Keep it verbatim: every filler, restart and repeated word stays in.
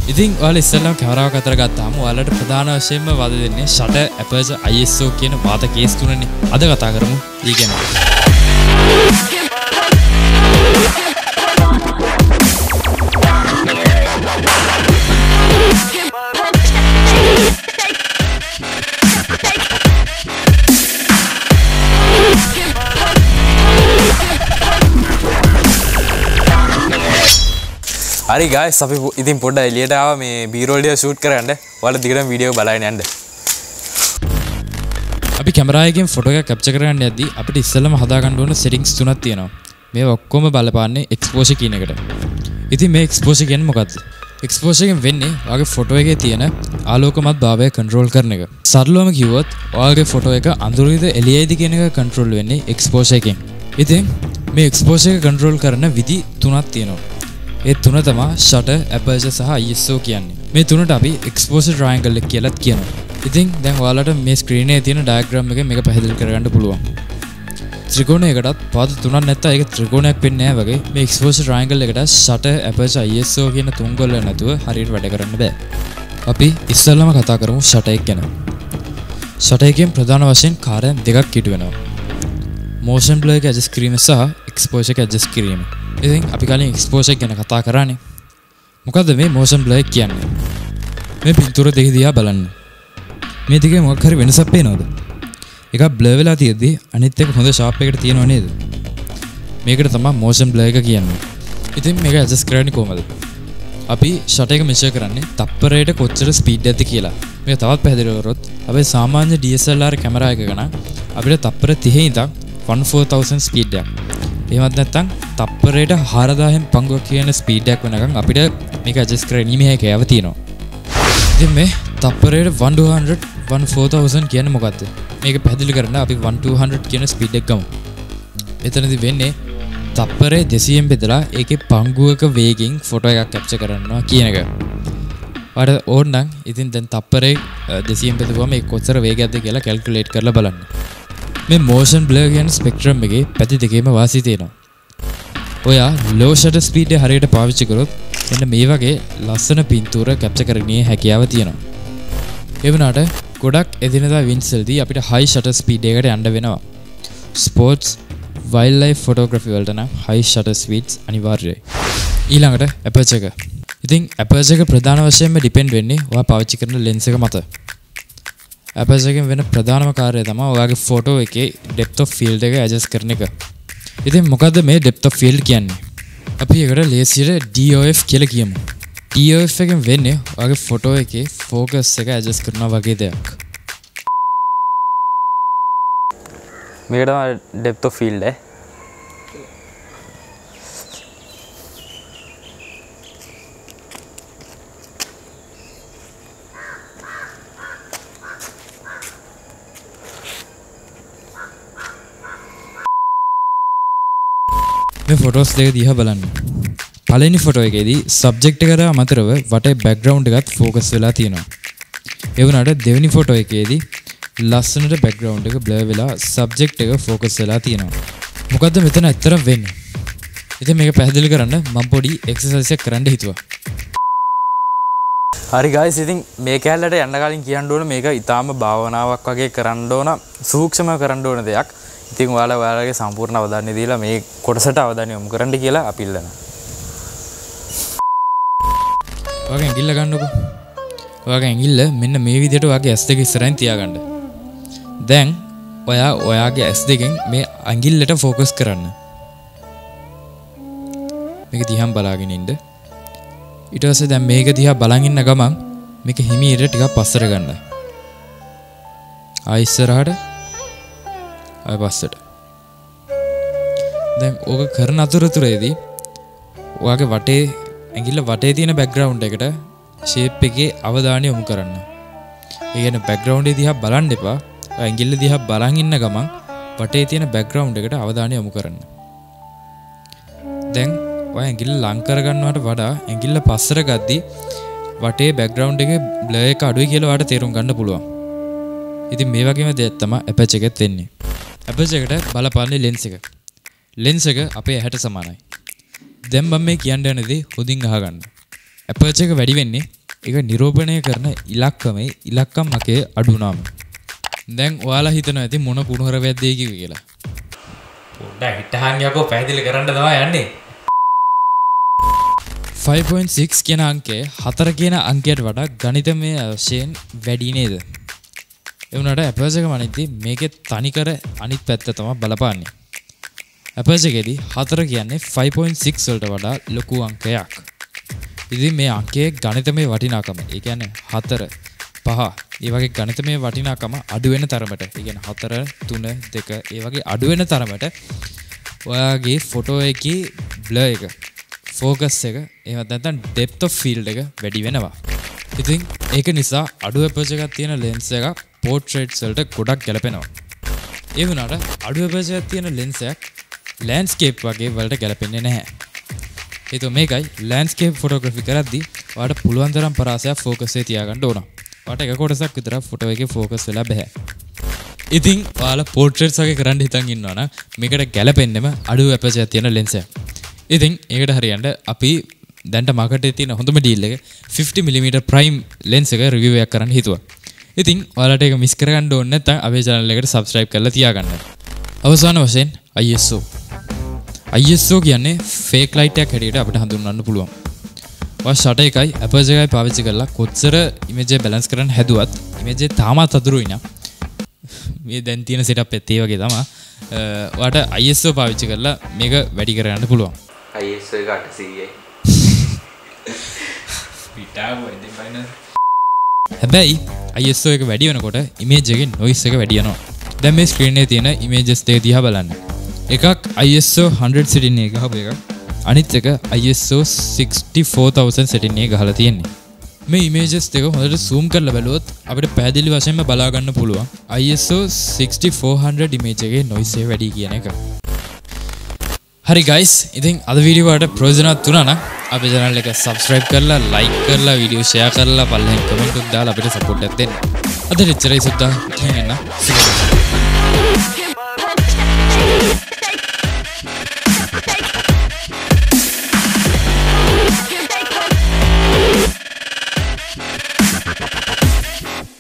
ඉතින් ඔයාලා ඉස්සෙල්ලාම කැමරාවක් අතර ගත්තාම ඔයාලට ප්‍රධාන වශයෙන්ම වද දෙන්නේ shutter aperture I S O කියන වාත කේස් තුනනේ. අද කතා කරමු ඊ ගැන. හරි guys අපි ඉතින් පොඩ්ඩක් එළියට ආවා මේ B-roll එක shoot කරන්න. ඔයාලා දිගටම වීඩියෝ බලන්න යන්න. අපි කැමරා එකෙන් ෆොටෝ එකක් කැප්චර් කරන්න යද්දී අපිට ඉස්සෙල්ලාම හදා ගන්න ඕන settings තුනක් තියෙනවා. මේවා ඔක්කොම බලපාන්නේ exposure කියන එකට. ඉතින් මේ exposure කියන්නේ මොකද්ද? exposure එකෙන් වෙන්නේ ඔයාගේ ෆොටෝ එකේ තියෙන ආලෝකමත් භාවය control කරන එක. සරලවම කිව්වොත් ඔයාගේ ෆොටෝ එක අඳුරේද එළියේද කියන එක control වෙන්නේ exposure එකෙන්. ඉතින් මේ exposure එක control කරන විදි තුනක් තියෙනවා. ඒ තුන තමයි shutter, aperture සහ I S O කියන්නේ. මේ තුනට අපි exposure triangle එක කියලාත් කියනවා. ඉතින් දැන් ඔයාලට මේ ස්ක්‍රීන් එකේ තියෙන diagram එක මේක පැහැදිලි කරගන්න පුළුවන්. ත්‍රිකෝණයකටත් පාද තුනක් නැත්නම් ඒක ත්‍රිකෝණයක් වෙන්නේ නැහැ වගේ මේ exposure triangle එකට shutter, aperture, I S O කියන තුන් ගොල්ල නැතුව හරියට වැඩ කරන්න බෑ. අපි ඉස්සෙල්ලාම කතා කරමු shutter එක ගැන. shutter එකෙන් ප්‍රධාන වශයෙන් කාර්යයන් දෙකක් ඉටු වෙනවා. motion blur එක adjust කිරීම සහ exposure එක adjust කිරීම. ඉතින් අපි කලින් exposure ගැන කතා කරානේ. මොකද්ද මේ motion blur කියන්නේ? මේ පින්තූර දෙක දිහා බලන්න. මේ දෙකේ මොකක් හරි වෙනසක් පේනවද? එකක් blur වෙලා තියෙද්දි අනිත් එක හොඳ sharp එකකට තියෙනව නේද? මේකට තමයි motion blur එක කියන්නේ. ඉතින් මේක adjust කරන්නේ කොහමද? අපි shutter එක measure කරන්නේ තප්පරයට කොච්චර speed එකක්ද කියලා. මේක තවත් පැහැදිලි කරොත් අපේ සාමාන්‍ය D S L R camera එකක නම් අපිට තප්පර තිහේ ඉඳන් fourteen thousand speed එකක්. එහෙමත් නැත්නම් තප්පරයට හාරදාහෙන් පංගුවක් කියන ස්පීඩ් එකක් වෙනකන් අපිට මේක ඇඩ්ජස්ට් කරගැනීමේ හැකියාව තියෙනවා. ඉතින් මේ තප්පරයට twelve hundred fourteen thousand කියන්නේ මොකද්ද? මේක පැහැදිලි කරන්න අපි twelve hundred කියන ස්පීඩ් එක ගමු. එතනදී වෙන්නේ තප්පරේ දෙසීයෙන් බෙදලා ඒකේ පංගුවක වේගයෙන් ෆොටෝ එකක් කැප්චර් කරනවා කියන එක. ඔයාලට ඕන නම් ඉතින් දැන් තප්පරේ දෙසීයෙන් බෙදුවම ඒක කොච්චර වේගයක්ද කියලා කැල්කියුලේට් කරලා බලන්න. මේ motion blur කියන ස්පෙක්ට්‍රම් එකේ පැති දෙකේම වාසි තියෙනවා. ඔයා low shutter speed එක හරියට පාවිච්චි කරොත් මෙන්න මේ වගේ ලස්සන පින්තූර කැප්චර් කරගන්නේ හැකියාව තියෙනවා. ඒ වුණාට ගොඩක් එදිනෙදා වින්ඩ්ස් වලදී අපිට high shutter speed එකකට යන්න වෙනවා. sports, wildlife photography වලට නම් high shutter speeds අනිවාර්යයි. ඊළඟට aperture එක. ඉතින් aperture එක ප්‍රධාන වශයෙන්ම depend වෙන්නේ ඔයා පාවිච්චි කරන lens එක මත. Aperture එකෙන් වෙන ප්‍රධානම කාර්යය තමයි ඔයාගේ ෆොටෝ එකේ depth of field එක adjust කරන එක. ඉතින් මොකද්ද මේ depth of field කියන්නේ? අපි ඒකට ලේසියට D O F කියලා කියමු. D O F එකෙන් වෙන්නේ ඔයාගේ ෆොටෝ එකේ focus එක adjust කරනවා වගේ දෙයක්. මේක තමයි depth of field එක. මේ ෆොටෝස් දෙක දිහා බලන්න. පළවෙනි ෆොටෝ එකේදී සබ්ජෙක්ට් එකට අමතරව වටේ බෑග්ග්‍රවුන්ඩ් එකත් ફોකස් වෙලා තියෙනවා. ඒ වුණාට දෙවෙනි ෆොටෝ එකේදී ලස්සනට බෑග්ග්‍රවුන්ඩ් එක බ්ලර් වෙලා සබ්ජෙක්ට් එක ફોකස් වෙලා තියෙනවා. මොකද්ද මෙතන ඇත්තටම වෙන්නේ? ඉතින් මේක පැහැදිලි කරන්න මම පොඩි එක්සර්සයිස් එකක් කරන්න හිතුවා. හරි guys ඉතින් මේ කැලලට යන්න කලින් කියන්න ඕන මේක ඊටාම භාවනාවක් වගේ කරන්න ඕන සූක්ෂමව කරන්න ඕන දෙයක්. ඉතින් ඔයාලා ඔයාලගේ සම්පූර්ණ අවධානය දීලා මේ කොටසට අවධානය යොමු කරන්න කියලා අපි ඉල්ලනවා. ඔයාගේ ඇඟිල්ල ගන්නකො. ඔයාගේ ඇඟිල්ල මෙන්න මේ විදිහට ඔයාගේ ඇස් දෙක ඉස්සරහින් තියාගන්න. දැන් ඔයා ඔයාගේ ඇස් දෙකෙන් මේ ඇඟිල්ලට ફોකස් කරන්න. මේක දිහාම බලාගෙන ඉන්න. ඊට පස්සේ දැන් මේක දිහා බලන් ඉන්න ගමන් මේක හිමීට ටිකක් පස්සට ගන්න. ආයි ඉස්සරහට ආයි පස්සට. දැන් ඕක කරන අතරතුරේදී ඔයාගේ වටේ ඇඟිල්ල වටේ තියෙන බෑග්ග්‍රවුන්ඩ් එකට ෂේප් එකේ අවධානය යොමු කරන්න. ඒ කියන්නේ බෑග්ග්‍රවුන්ඩ් එක දිහා බලන්න එපා. ඇඟිල්ල දිහා බලන් ඉන්න ගමන් වටේ තියෙන බෑග්ග්‍රවුන්ඩ් එකට අවධානය යොමු කරන්න. දැන් ඔය ඇඟිල්ල ලං කර ගන්නවට වඩා ඇඟිල්ල පස්සට ගද්දී වටේ බෑග්ග්‍රවුන්ඩ් එකේ බ්ලර් එක අඩුයි කියලා ඔයාලට තේරුම් ගන්න පුළුවන්. ඉතින් මේ වගේම දෙයක් තමයි Aperture එකෙත් වෙන්නේ. Aperture එකට බලපාන්නේ lens එක. lens එක අපේ ඇහැට සමානයි. දැන් මම මේ කියන්න යන දේ හොඳින් අහගන්න. Aperture එක වැඩි වෙන්නේ ඒක නිරූපණය කරන ඉලක්කමේ ඉලක්කම් අකේ අඩු නම්. දැන් ඔයාලා හිතනවා ඇති මොන කුණුහර වැද්දේ කිව්වේ කියලා. පොඩ්ඩක් හිටහන් යකෝ පැහැදිලි කරන්න තමයි යන්නේ. five point six කියන අංකය හතර කියන අංකයට වඩා ගණිතමය වශයෙන් වැඩි නේද? ඒ වුණාට Aperture එක මනිද්දි මේකේ තනිකර අනිත් පැත්ත තමයි බලපාන්නේ. Aperture එකේදී හතර කියන්නේ five point six වලට වඩා ලොකු අංකයක්. ඉතින් මේ අංකයේ ගණිතමය වටිනාකම, ඒ කියන්නේ හතර, පහ, ඒ වගේ ගණිතමය වටිනාකම අඩු වෙන තරමට, ඒ කියන්නේ හතර, තුන, දෙක, ඒ වගේ අඩු වෙන තරමට ඔයාගේ ෆොටෝ එකේ බ්ලර් එක, ෆෝකස් එක, එහෙමත් නැත්නම් ඩෙප්ත් ඔෆ් ෆීල්ඩ් එක වැඩි වෙනවා. ඉතින් ඒක නිසා අඩු Aperture එකක් තියෙන ලෙන්ස් එක පෝර්ට්‍රේට්ස් වලට ගොඩක් ගැලපෙනවා. ඒ වුණාට අඩු Aperture එකක් තියෙන ලෙන්ස් එකක් ලෑන්ඩ්ස්කේප් වගේ වලට ගැලපෙන්නේ නැහැ. ඒතෝ මේකයි ලෑන්ඩ්ස්කේප් ෆොටෝග්‍රැෆි කරද්දී ඔයාලට පුළුවන් තරම් පරාසයක් ෆෝකස් එකේ තියාගන්න ඕන. ඔයාලට එක කොටසක් විතර ෆොටෝ එකේ ෆෝකස් වෙලා බෑ. ඉතින් ඔයාලා පෝර්ට්‍රේට්ස් වගේ කරන්න හිතන් ඉන්නවනම් මේකට ගැලපෙන්නෙම අඩු Aperture එකක් තියෙන ලෙන්ස් එක. ඉතින් ඒකට හරියන්න අපි දැන්ට මාකට් එකේ තියෙන හොඳම ඩීල් එක fifty millimeter prime lens එක රිවිව් එකක් කරන්න හිතුවා. ඉතින් ඔයාලට ඒක මිස් කරගන්න ඕනේ නැත්නම් අපේ channel එකට subscribe කරලා තියාගන්න. අවසාන වශයෙන් I S O. I S O කියන්නේ fake light එකක් හැටියට අපිට හඳුන්වන්න පුළුවන්. ඔය shutter එකයි Aperture එකයි පාවිච්චි කරලා කොච්චර image එක balance කරන්න හැදුවත් image එක තාමත් අතුරුයි නා. මේ දැන් තියෙන setup එකත් ඒ වගේ තමයි. ඔයාලට I S O පාවිච්චි කරලා මේක වැඩි කරගන්න පුළුවන්. I S O එක eight hundred යි. හැබැයි I S O එක වැඩි වෙනකොට image එකේ noise එක වැඩි වෙනවා. දැන් මේ screen එකේ තියෙන images දෙක දිහා බලන්න. එකක් I S O one hundred setting එක ගහපු එකක්. අනිත් එක I S O sixty-four thousand setting එක ගහලා තියෙන්නේ. මේ images දෙක හොඳට zoom කරලා බැලුවොත් අපිට පැහැදිලි වශයෙන්ම බලා ගන්න පුළුවන් I S O sixty-four hundred image එකේ noise එක වැඩි කියන එක. හරි guys, ඉතින් අද වීඩියෝ වලට ප්‍රයෝජනවත් වුණා නම් අපේ channel එක subscribe කරලා like කරලා වීඩියෝ share කරලා පල්ලෙන් comment එකක් දාලා අපිට support එකක් දෙන්න. අද ඉච්චරයි සුද්දා. ඉතින් එන්න.